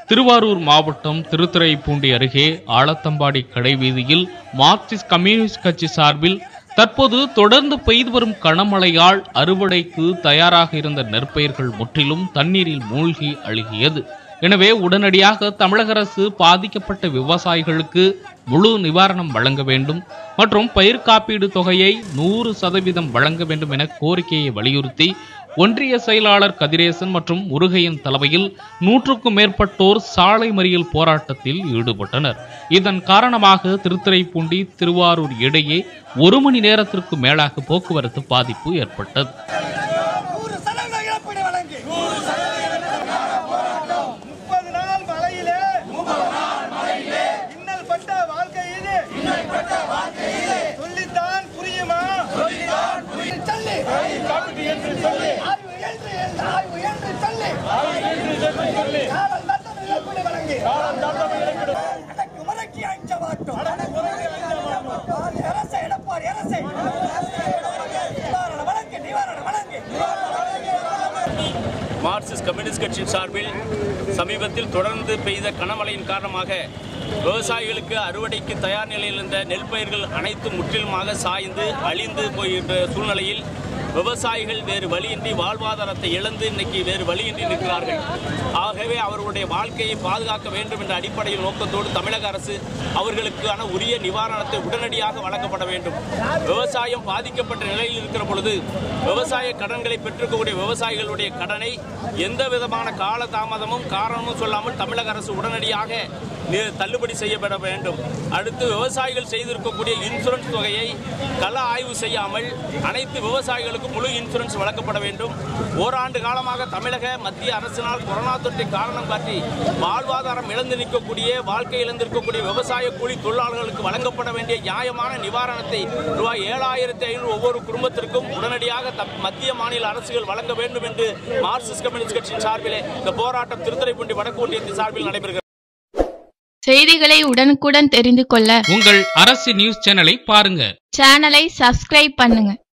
திருவாரூர் மாவட்டம் திருத்துறைப்பூண்டி அருகே Alathambadi கடைவீதியில் Marxist communist கட்சி சார்பில் தற்போது தொடர்ந்து பெய்து வரும் கனமழையால் அறுவடைக்கு தயாராக இருந்த நெற்பயிர்கள் முற்றிலும் தண்ணீரில் மூழ்கி அழுகியது. எனவே உடனடியாக தமிழக அரசு பாதிக்கப்பட்ட விவசாயிகளுக்கு முழு நிவாரணம் வழங்க வேண்டும் மற்றும் பயிர் காப்பீடு தொகையை 100% வழங்க வேண்டும் என கோரிக்கையை வலியுறுத்தி ஒன்றிய செயலாளர் கதிரேசன் மற்றும் முருகையன் தலைமையில் 100க்கும் மேற்பட்டோர் சாலை மறியல் போராட்டத்தில் ஈடுபட்டனர். இதன் காரணமாக திருத்துறைப்பூண்டி திருவாரூர் இடையே 1 மணி நேரத்திற்கு மேலாக போக்குவரத்து பாதிப்பு ஏற்பட்டது. மார்க்சிஸ்ட் கம்யூனிஸ்ட் கட்சியின் சார்பில் சமீபத்தில் தொடர்ந்து பெய்த கனமழையின் காரணமாக விவசாயிகளுக்கு அறுவடைக்கு தயார் நிலையில் இருந்த நெல் பயிர்கள் அனைத்தும் முற்றிலுமாக சாய்ந்து அழிந்து போகின்ற சூழ்நிலையில் விவசாயிகள் வேறு வழியின்றி வாழ்வாதாரத்தை இழந்து இன்னைக்கு வேறு வழியின்றி நிற்கிறார்கள். ஆகவே அவர்களுடைய வாழ்க்கையை பாதுகாக்க வேண்டும் என்ற அடிப்படையில் நோக்கத்தோடு தமிழக அரசு அவர்களுக்கான உரிய நிவாரணத்தை உடனடியாக வழங்கப்பட வேண்டும். விவசாயம் பாதிக்கப்பட்ட நிலையில் இருக்கிற பொழுது விவசாய கடன்களை பெற்றுக்கக்கூடிய விவசாயிகளுடைய கடனை எந்த விதமான கால தாமதமும் காரணமும் சொல்லாமல் தமிழக அரசு உடனடியாக தள்ளுபடி செய்யப்பட வேண்டும். அடுத்து விவசாயிகள் செய்திருக்கக்கூடிய இன்சூரன்ஸ் தொகையை கள ஆய்வு செய்யாமல் அனைத்து விவசாயிகளுக்கும் முழு இன்சூரன்ஸ் வழங்கப்பட வேண்டும். ஓராண்டு காலமாக தமிழக மத்திய அரசினால் கொரோனா தொற்றை காரணம் காட்டி வாழ்வாதாரம் இழந்து நிற்கக்கூடிய வாழ்க்கை இழந்திருக்கக்கூடிய விவசாய கூலி தொழிலாளர்களுக்கு வழங்கப்பட வேண்டிய நியாயமான நிவாரணத்தை ரூபாய் 7,500 ஒவ்வொரு குடும்பத்திற்கும் உடனடியாக மத்திய மாநில அரசுகள் வழங்க வேண்டும் என்று மார்க்சிஸ்ட் கம்யூனிஸ்ட் கட்சியின் சார்பிலே இந்த போராட்டம் திருத்துறைப்பூண்டி வடக்கு ஒன்றியத்தின் சார்பில் நடைபெறுகிறது. செய்திகளை உடனுக்குடன் தெரிந்து கொள்ள உங்கள் அரசு நியூஸ் சேனலை பாருங்க. சேனலை சப்ஸ்கிரைப் பண்ணுங்க.